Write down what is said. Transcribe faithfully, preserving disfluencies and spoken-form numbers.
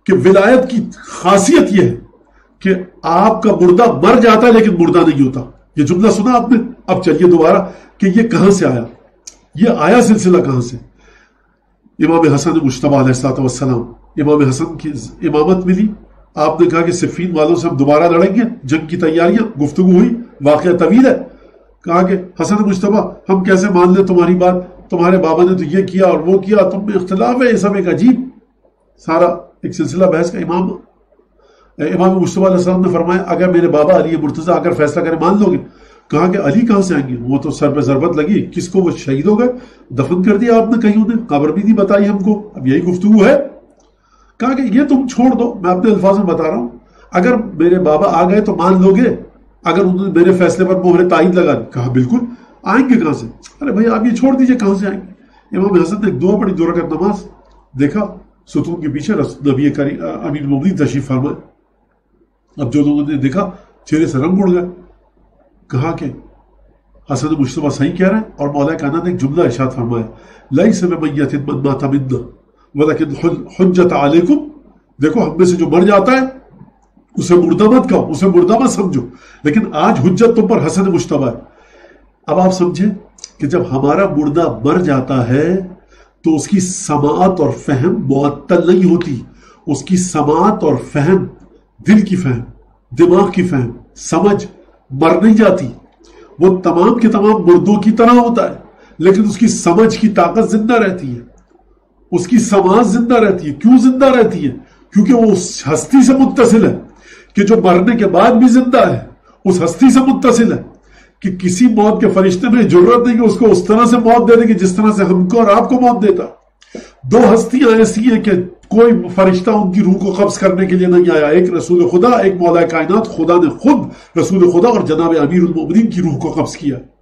کہ ولایت کی خاصیت یہ ہے کہ آپ کا مردہ مر جاتا ہے لیکن مردہ نہیں ہوتا. یہ جملہ سنا آپ نے؟ اب چلیے دوبارہ کہ یہ کہاں سے آیا، یہ آیا سلسلہ کہاں سے؟ امام حسن مجتبیٰ علیہ السلام، امام حسن کی امامت ملی، آپ نے کہا کہ صفین والوں سے ہم دوبارہ لڑیں گے، جنگ کی تیاریاں، گفتگو ہوئی، واقعہ طویل ہے. کہا کہ حسن مجتبیٰ ہم کیسے مان لیں تمہاری بات، تمہارے بابا نے تو یہ کیا اور وہ کیا، تم میں اختلاف ہے، یہ سب ایک عجیب سارا ایک سلسلہ بحث کا. امام امام مجتبیٰ علیہ السلام نے فرمایا اگر میرے بابا علی مرتضیٰ اگر فیصلہ کرے مان لو گے؟ کہا کہ علی کہاں سے آئیں گے، وہ تو سر پہ ضربت لگی، کس کو، وہ شہید ہو گئے، دفن کر دیا آپ نے کہیں، انہیں قبر بھی نہیں بتائی ہم کو، اب یہی گفتگو ہے. کہا کہ یہ تم چھوڑ دو، میں اپنے الفاظ میں بتا رہا ہوں، اگر میرے بابا آ گئے تو مان لو گے، اگر انہوں نے میرے فیصلے پر مہر تائید لگا دی؟ کہا بالکل. آئیں گے کہاں سے؟ ارے بھائی آپ یہ چھوڑ دیجئے، کہاں سے آئیں گے؟ امام حسن نے ایک دعا پڑھی، دو رکعت نماز، دیکھا ستون کے پیچھے نبی کریم امیر المومنین تشریف فرمائے. اب جو لوگوں نے دیکھا چہرے سے رنگ اڑ گئے. کہا کہ حسن مجتبیٰ صحیح کہہ رہے ہیں، اور مولا کائنات نے ایک جملہ ارشاد فرمایا، لیس بمیت من مات منا ولکن حجت علیکم. دیکھو ہم میں سے جو مر جاتا ہے اسے مردہ مت کہو، اسے مردہ مت سمجھو، لیکن آج حجت تم پر حسن مجتبیٰ ہے. اب آپ سمجھیں کہ جب ہمارا مردہ مر جاتا ہے تو اس کی سماعت اور فہم معطل نہیں ہوتی، اس کی سماعت اور فہم، دل کی فہم، دماغ کی فہم، سمجھ مر نہیں جاتی. وہ تمام کے تمام مردوں کی طرح ہوتا ہے، لیکن اس کی سمجھ کی طاقت زندہ رہتی ہے، اس کی سماعت زندہ رہتی ہے. کیوں زندہ رہتی ہے؟ کیونکہ وہ اس ہستی سے متصل ہے کہ جو مرنے کے بعد بھی زندہ ہے، اس ہستی سے متصل ہے کہ کسی موت کے فرشتے میں ضرورت نہیں کہ اس کو اس طرح سے موت دے دے کہ جس طرح سے ہم کو اور آپ کو موت دیتا. دو ہستیاں ایسی ہیں کہ کوئی فرشتہ ان کی روح کو قبض کرنے کے لیے نہیں آیا، ایک رسول خدا، ایک مولا کائنات. خدا نے خود رسول خدا اور جناب امیر المومنین کی روح کو قبض کیا.